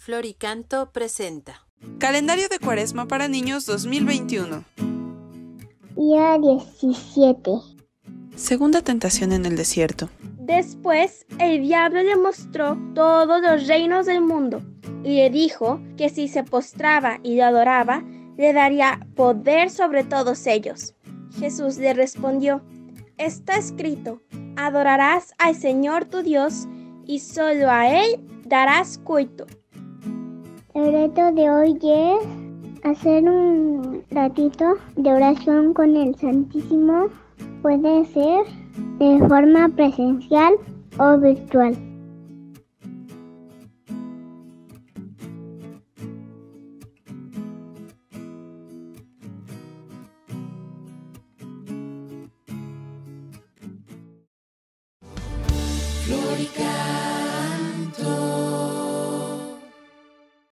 Floricanto presenta Calendario de Cuaresma para niños 2021. Día 17. Segunda tentación en el desierto. Después el diablo le mostró todos los reinos del mundo y le dijo que si se postraba y lo adoraba, le daría poder sobre todos ellos. Jesús le respondió: está escrito, adorarás al Señor tu Dios y solo a Él darás culto. El reto de hoy es hacer un ratito de oración con el Santísimo. Puede ser de forma presencial o virtual. Floricanto.